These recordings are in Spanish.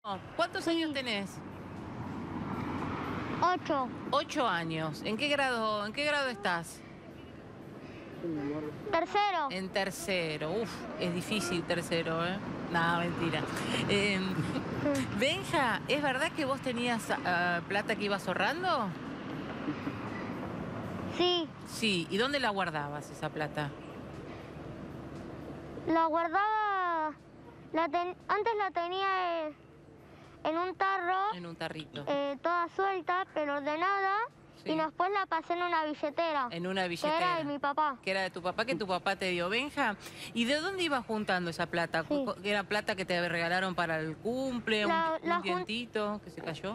¿Cuántos años tenés? 8. 8 años. ¿En qué grado estás? Tercero. En tercero. Uf, es difícil tercero, ¿eh? No, mentira. Benja, ¿es verdad que vos tenías plata que ibas ahorrando? Sí. Sí. ¿Y dónde la guardabas esa plata? La guardaba... Antes la tenía en un tarro. En un tarrito. Toda suelta, pero ordenada. Sí. Y después la pasé en una billetera. En una billetera. Que era de mi papá. Que era de tu papá, que tu papá te dio. Benja, ¿y de dónde ibas juntando esa plata? Sí. ¿Era plata que te regalaron para el cumple? ¿Un dientito que se cayó?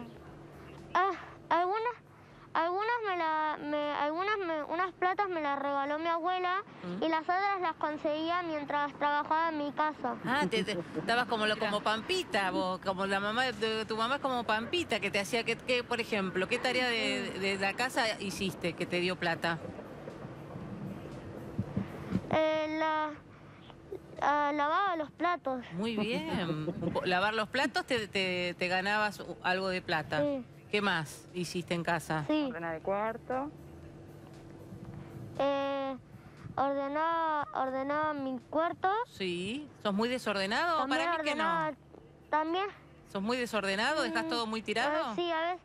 Unas platas me las regaló mi abuela y las otras las conseguía mientras trabajaba en mi casa. Ah, estabas como Pampita, vos, como la mamá de tu mamá es como Pampita, que te hacía, por ejemplo, ¿qué tarea de la casa hiciste que te dio plata? Lavaba los platos. Muy bien. Lavar los platos te ganabas algo de plata. Sí. ¿Qué más hiciste en casa? Sí. Ordenar el cuarto. Ordenaba mi cuarto. Sí. ¿Sos muy desordenado? También Para mí que no. También. ¿Sos muy desordenado? ¿Dejás todo muy tirado? Sí, a veces.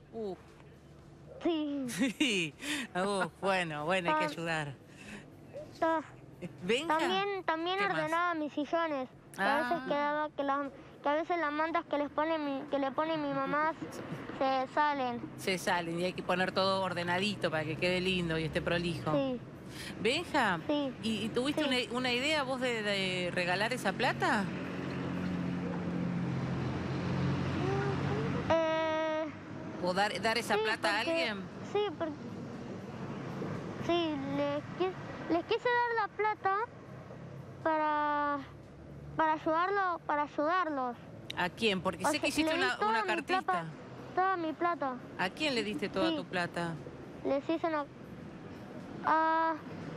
Sí. Sí. Bueno, hay que ayudar. Benja. También ordenaba mis sillones. Que a veces quedaba que a veces las mantas que le pone mi mamá se salen. Se salen y hay que poner todo ordenadito para que quede lindo y esté prolijo. Sí. Benja, Sí. ¿Y tuviste una idea vos de regalar esa plata? ¿O dar esa plata a alguien? Sí, les quise dar la plata para ayudarlos. ¿A quién? Porque sé que hiciste una cartita. Toda mi plata. ¿A quién le diste toda tu plata? Les hice a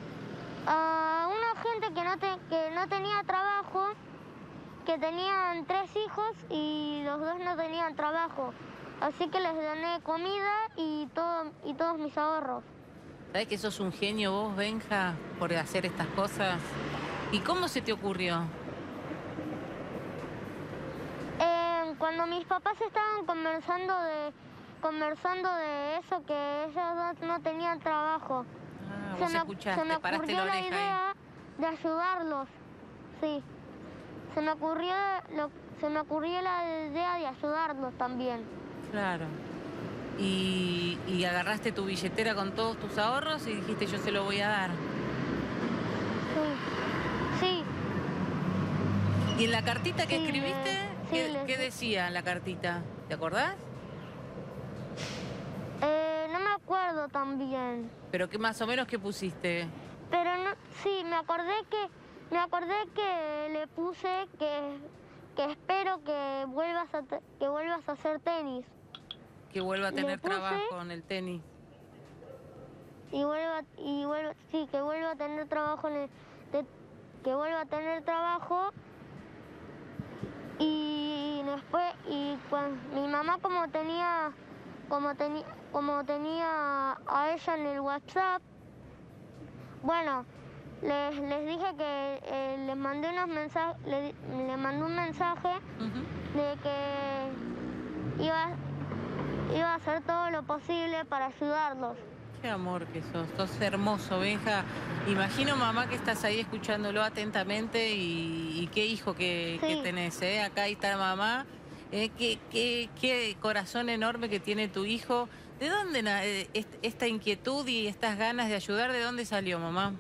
una gente que no tenía trabajo, que tenían 3 hijos y los 2 no tenían trabajo. Así que les doné comida y todos mis ahorros. ¿Sabés que sos un genio vos, Benja, por hacer estas cosas? ¿Y cómo se te ocurrió? Cuando mis papás estaban conversando de eso, que ellos no tenían trabajo. Vos escuchaste, se me paraste ocurrió la la oreja idea de ayudarlos. Sí. Se me ocurrió la idea de ayudarlos también. Claro. Y agarraste tu billetera con todos tus ahorros y dijiste, yo se lo voy a dar. Sí. ¿Y en la cartita que escribiste, qué les... decía en la cartita? ¿Te acordás? No me acuerdo tan bien. ¿Pero qué más o menos qué pusiste? Pero no, sí, me acordé que le puse que espero que vuelvas a hacer tenis. Que vuelva a tener trabajo en el tenis. Que vuelva a tener trabajo que vuelva a tener trabajo. Y después, mi mamá como tenía a ella en el WhatsApp, bueno, les dije que les mandé unos mensajes, le mandé un mensaje de que iba a hacer todo lo posible para ayudarlos. Qué amor que sos hermoso, Benja. Imagino, mamá, que estás ahí escuchándolo atentamente y qué hijo que tenés, ¿eh? Acá está mamá. Qué corazón enorme que tiene tu hijo. ¿De dónde esta inquietud y estas ganas de ayudar, de dónde salió, mamá?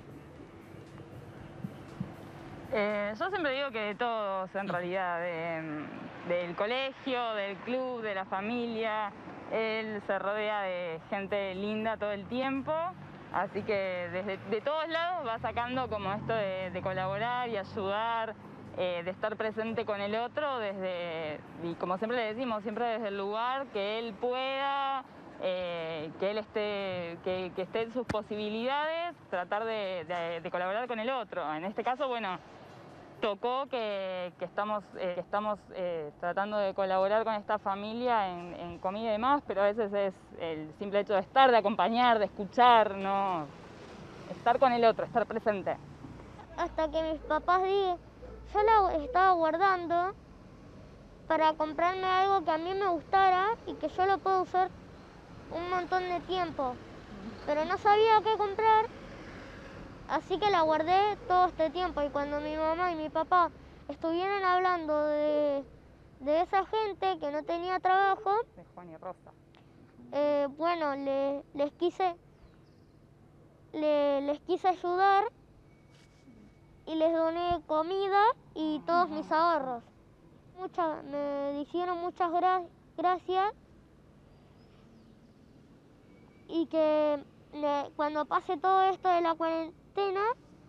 Yo siempre digo que de todos, en realidad, del colegio, del club, de la familia. Él se rodea de gente linda todo el tiempo, así que de todos lados va sacando como esto de colaborar y ayudar, de estar presente con el otro, y como siempre le decimos, siempre desde el lugar que él pueda, que él que esté en sus posibilidades, tratar de colaborar con el otro. En este caso, bueno, tocó que estamos tratando de colaborar con esta familia en comida y demás, pero a veces es el simple hecho de estar, de acompañar, de escuchar, ¿no? Estar con el otro, estar presente. Hasta que mis papás digan, yo la estaba guardando para comprarme algo que a mí me gustara y que yo lo puedo usar un montón de tiempo, pero no sabía qué comprar, así que la guardé todo este tiempo. Y cuando mi mamá y mi papá estuvieron hablando de esa gente que no tenía trabajo, de Juan y Rosa, bueno, les quise ayudar y les doné comida y todos mis ahorros. Me hicieron muchas gracias y que cuando pase todo esto de la cuarentena,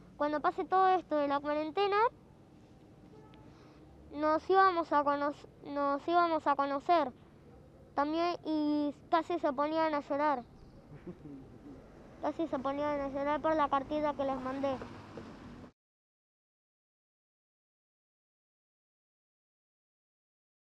nos íbamos a conocer también, y casi se ponían a llorar. Casi se ponían a llorar por la cartita que les mandé.